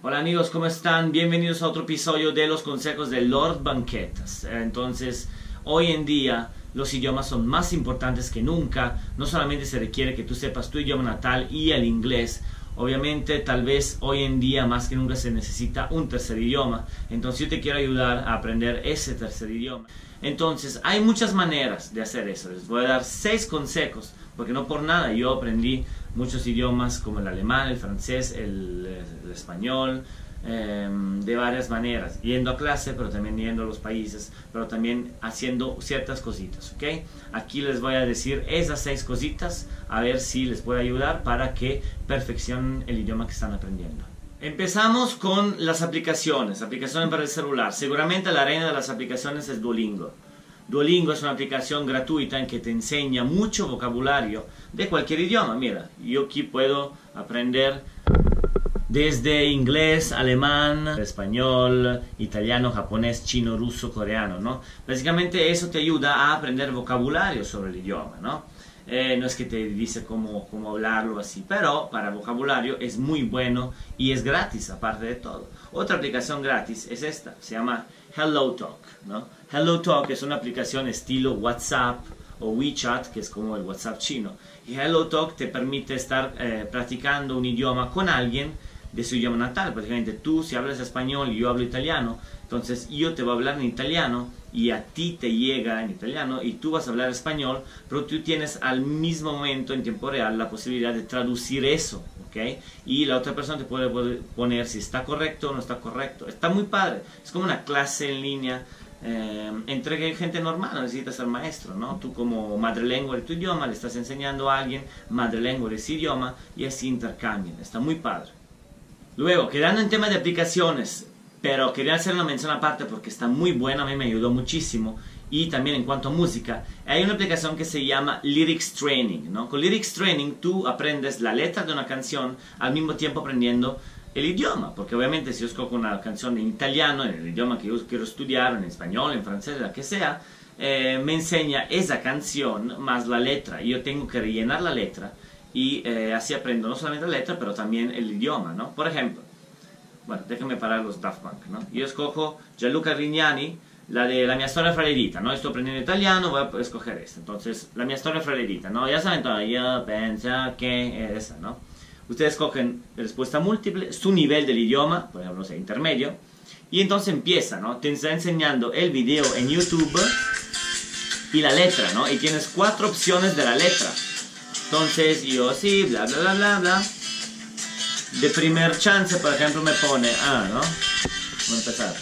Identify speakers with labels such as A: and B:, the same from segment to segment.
A: Hola amigos, ¿cómo están? Bienvenidos a otro episodio de los consejos de Lord Banquetas. Entonces, hoy en día los idiomas son más importantes que nunca. No solamente se requiere que tú sepas tu idioma natal y el inglés. Obviamente, tal vez hoy en día más que nunca se necesita un tercer idioma. Entonces yo te quiero ayudar a aprender ese tercer idioma. Entonces, hay muchas maneras de hacer eso. Les voy a dar 6 consejos, porque no por nada yo aprendí muchos idiomas como el alemán, el francés, el español, de varias maneras, yendo a clase, pero también yendo a los países, pero también haciendo ciertas cositas, ¿ok? Aquí les voy a decir esas 6 cositas, a ver si les puede ayudar para que perfeccionen el idioma que están aprendiendo. Empezamos con las aplicaciones para el celular. Seguramente la reina de las aplicaciones es Duolingo. Duolingo es una aplicación gratuita en que te enseña mucho vocabulario de cualquier idioma. Mira, yo aquí puedo aprender desde inglés, alemán, español, italiano, japonés, chino, ruso, coreano, ¿no? Básicamente eso te ayuda a aprender vocabulario sobre el idioma, ¿no? No es que te dice cómo hablarlo así, pero para vocabulario es muy bueno y es gratis aparte de todo. Otra aplicación gratis es esta, se llama HelloTalk, ¿no? HelloTalk es una aplicación estilo WhatsApp o WeChat, que es como el WhatsApp chino. Y HelloTalk te permite estar practicando un idioma con alguien de su idioma natal. Prácticamente tú, si hablas español y yo hablo italiano, entonces yo te voy a hablar en italiano y a ti te llega en italiano y tú vas a hablar español, pero tú tienes al mismo momento en tiempo real la posibilidad de traducir eso, ¿ok? Y la otra persona te puede poner si está correcto o no está correcto. Está muy padre, es como una clase en línea entre gente normal, no necesitas ser maestro, ¿no? Tú como madrelengua de tu idioma le estás enseñando a alguien madrelengua de ese idioma y así intercambian, está muy padre. Luego, quedando en tema de aplicaciones, pero quería hacer una mención aparte porque está muy buena, a mí me ayudó muchísimo. Y también en cuanto a música, hay una aplicación que se llama Lyrics Training, ¿no? Con Lyrics Training tú aprendes la letra de una canción al mismo tiempo aprendiendo el idioma. Porque obviamente si yo escojo una canción en italiano, en el idioma que yo quiero estudiar, en español, en francés, la que sea, me enseña esa canción más la letra. Y yo tengo que rellenar la letra. Y así aprendo no solamente la letra, pero también el idioma, ¿no? Por ejemplo, bueno, déjame parar los Daft Punk, ¿no? Yo escojo Gianluca Grignani, la de La mia storia fra le dita, ¿no? Estoy aprendiendo italiano, voy a escoger esta. Entonces, La mia storia fra le dita, ¿no? Ya saben todo, yo pienso que esa, ¿no? Ustedes escogen respuesta múltiple, su nivel del idioma, por ejemplo, no sé, intermedio, y entonces empieza, ¿no? Te está enseñando el video en YouTube y la letra, ¿no? Y tienes 4 opciones de la letra. Entonces yo sí, bla bla bla bla bla. De primer chance, por ejemplo, me pone ¿no? Vamos a empezar.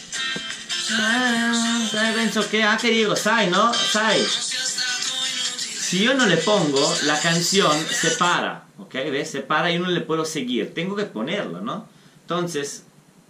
A: Penso que digo, sai, ¿no? Sai. Si yo no le pongo, la canción se para, ¿ok? ¿Ves? Se para y no le puedo seguir. Tengo que ponerlo, ¿no? Entonces,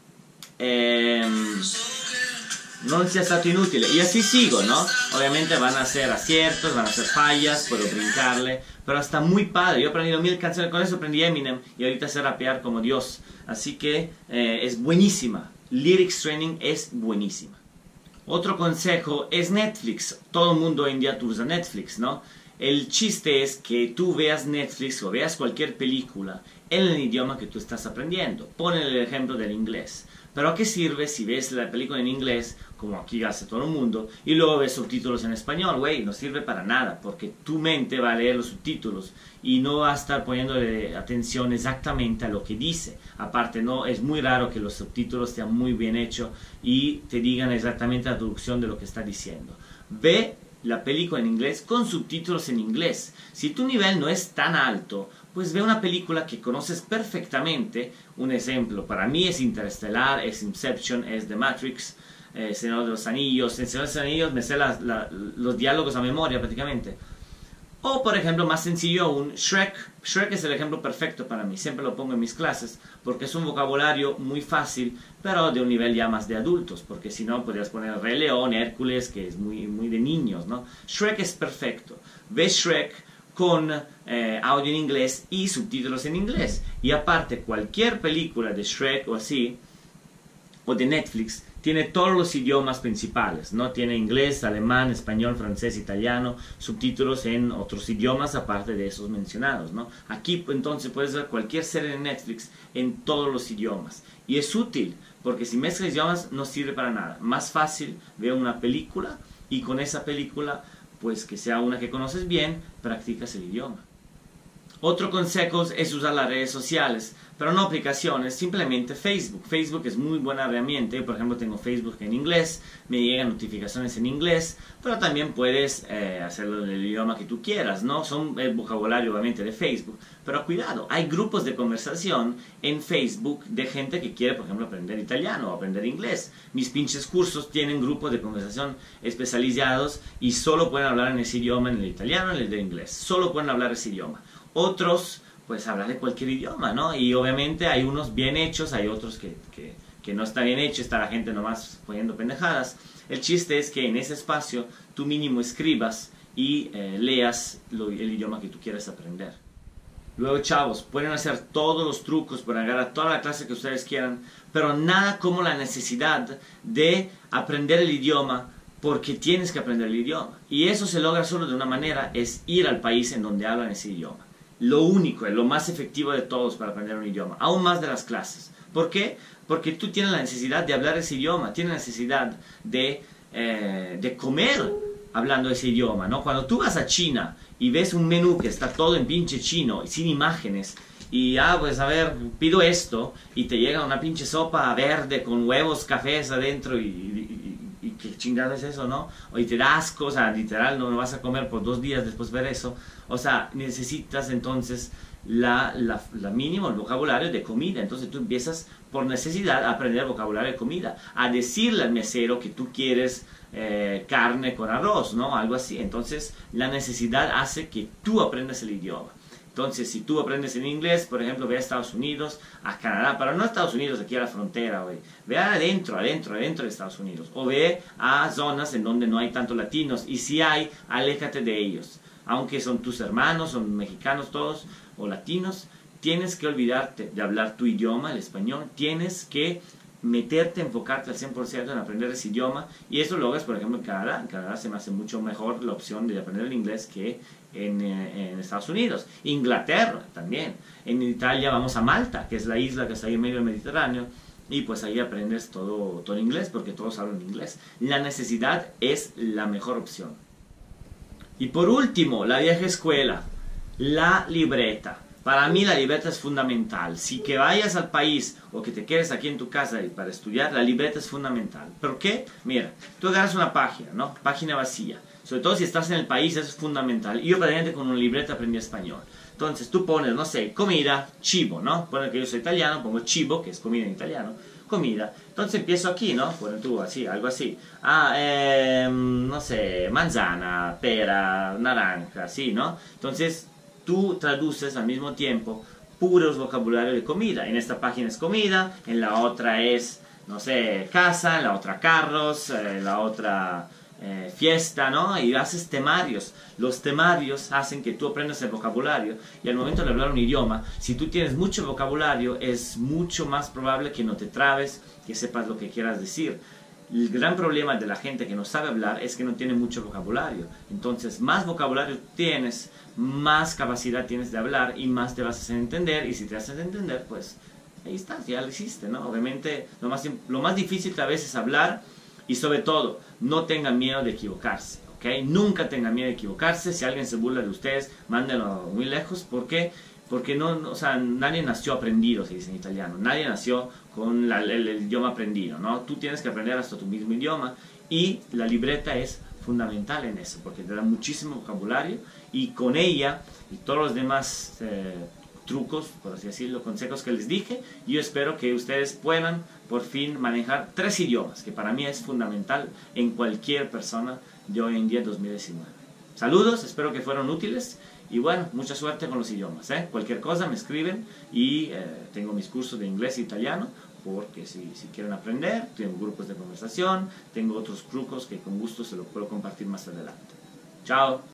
A: non sia stato inutile. Y así sigo, ¿no? Obviamente van a ser aciertos, van a ser fallas, puedo brincarle, pero está muy padre. Yo he aprendido 1000 canciones con eso, aprendí Eminem y ahorita sé rapear como Dios. Así que es buenísima. Lyrics Training es buenísima. Otro consejo es Netflix. Todo el mundo hoy en día usa Netflix, ¿no? El chiste es que tú veas Netflix o veas cualquier película en el idioma que tú estás aprendiendo. Pon el ejemplo del inglés. Pero ¿a qué sirve si ves la película en inglés, como aquí hace todo el mundo, y luego ves subtítulos en español? Güey, no sirve para nada, porque tu mente va a leer los subtítulos y no va a estar poniéndole atención exactamente a lo que dice. Aparte, no, es muy raro que los subtítulos estén muy bien hechos y te digan exactamente la traducción de lo que está diciendo. Ve la película en inglés con subtítulos en inglés. Si tu nivel no es tan alto, pues ve una película que conoces perfectamente. Un ejemplo para mí es Interestelar, es Inception, es The Matrix, Señor de los Anillos. En Señor de los Anillos me sé los diálogos a memoria prácticamente. O por ejemplo, más sencillo aún, Shrek. Shrek es el ejemplo perfecto para mí, siempre lo pongo en mis clases, porque es un vocabulario muy fácil, pero de un nivel ya más de adultos, porque si no podrías poner Rey León, Hércules, que es muy de niños, ¿no? Shrek es perfecto. Ve Shrek con audio en inglés y subtítulos en inglés. Y aparte, cualquier película de Shrek o así, o de Netflix, tiene todos los idiomas principales, ¿no? Tiene inglés, alemán, español, francés, italiano, subtítulos en otros idiomas aparte de esos mencionados, ¿no? Aquí entonces puedes ver cualquier serie de Netflix en todos los idiomas. Y es útil, porque si mezclas idiomas no sirve para nada. Más fácil ver una película y con esa película, pues que sea una que conoces bien, practicas el idioma. Otro consejo es usar las redes sociales, pero no aplicaciones, simplemente Facebook. Facebook es muy buena herramienta. Yo, por ejemplo, tengo Facebook en inglés, me llegan notificaciones en inglés, pero también puedes hacerlo en el idioma que tú quieras, ¿no? Son el vocabulario, obviamente, de Facebook. Pero cuidado, hay grupos de conversación en Facebook de gente que quiere, por ejemplo, aprender italiano o aprender inglés. Mis pinches cursos tienen grupos de conversación especializados y solo pueden hablar en ese idioma, en el italiano, en el de inglés. Solo pueden hablar ese idioma. Otros, pues hablar de cualquier idioma, ¿no? Y obviamente hay unos bien hechos, hay otros que no está bien hecho, está la gente nomás poniendo pendejadas. El chiste es que en ese espacio tú mínimo escribas y leas el idioma que tú quieres aprender. Luego, chavos, pueden hacer todos los trucos para agarrar toda la clase que ustedes quieran, pero nada como la necesidad de aprender el idioma porque tienes que aprender el idioma. Y eso se logra solo de una manera, es ir al país en donde hablan ese idioma. Lo único, lo más efectivo de todos para aprender un idioma, aún más de las clases. ¿Por qué? Porque tú tienes la necesidad de hablar ese idioma, tienes la necesidad de comer hablando ese idioma, ¿no? Cuando tú vas a China y ves un menú que está todo en pinche chino, sin imágenes, y pues a ver, pido esto, y te llega una pinche sopa verde con huevos, cafés adentro, y qué chingado es eso, ¿no? Y te da asco, o sea, literal, no vas a comer por 2 días después de ver eso. O sea, necesitas entonces la mínimo, el vocabulario de comida. Entonces tú empiezas por necesidad a aprender vocabulario de comida, a decirle al mesero que tú quieres carne con arroz, ¿no? Algo así. Entonces la necesidad hace que tú aprendas el idioma. Entonces, si tú aprendes en inglés, por ejemplo, ve a Estados Unidos, a Canadá, pero no a Estados Unidos, aquí a la frontera, güey. Ve adentro de Estados Unidos. O ve a zonas en donde no hay tanto latinos. Y si hay, aléjate de ellos. Aunque son tus hermanos, son mexicanos todos, o latinos, tienes que olvidarte de hablar tu idioma, el español. Tienes que meterte, enfocarte al 100% en aprender ese idioma. Y eso lo hagas, por ejemplo, en Canadá. En Canadá se me hace mucho mejor la opción de aprender el inglés que en Estados Unidos. Inglaterra también. En Italia vamos a Malta, que es la isla que está ahí en medio del Mediterráneo, y pues ahí aprendes todo inglés, porque todos hablan inglés. La necesidad es la mejor opción. Y por último, la vieja escuela, la libreta. Para mí la libreta es fundamental. Si que vayas al país o que te quedes aquí en tu casa para estudiar, la libreta es fundamental. ¿Por qué? Mira, tú agarras una página, ¿no? Página vacía. Sobre todo si estás en el país, eso es fundamental. Y yo, prácticamente, con una libreta aprendí español. Entonces, tú pones, no sé, comida, chivo, ¿no? Pones que yo soy italiano, pongo chivo, que es comida en italiano, comida. Entonces empiezo aquí, ¿no? Pones tú así, algo así. No sé, manzana, pera, naranja, así, ¿no? Entonces, tú traduces al mismo tiempo puros vocabulario de comida. En esta página es comida, en la otra es, no sé, casa, en la otra carros, en la otra fiesta, ¿no? Y haces temarios. Los temarios hacen que tú aprendas el vocabulario, y al momento de hablar un idioma, si tú tienes mucho vocabulario, es mucho más probable que no te trabes, que sepas lo que quieras decir. El gran problema de la gente que no sabe hablar es que no tiene mucho vocabulario. Entonces, más vocabulario tienes, más capacidad tienes de hablar y más te vas a hacer entender. Y si te haces entender, pues ahí estás, ya lo hiciste, ¿no? Obviamente, lo más difícil a veces es hablar, y sobre todo, no tengan miedo de equivocarse, ¿ok? Nunca tengan miedo de equivocarse. Si alguien se burla de ustedes, mándenlo muy lejos. ¿Por qué? Porque o sea, nadie nació aprendido, se dice en italiano. Nadie nació con el idioma aprendido, ¿no? Tú tienes que aprender hasta tu mismo idioma, y la libreta es fundamental en eso, porque te da muchísimo vocabulario, y con ella y todos los demás trucos, por así decirlo, consejos que les dije, yo espero que ustedes puedan por fin manejar 3 idiomas, que para mí es fundamental en cualquier persona de hoy en día 2019. Saludos, espero que fueron útiles. Y bueno, mucha suerte con los idiomas, ¿eh? Cualquier cosa me escriben, y tengo mis cursos de inglés e italiano, porque si quieren aprender, tengo grupos de conversación, tengo otros trucos que con gusto se los puedo compartir más adelante. Chao.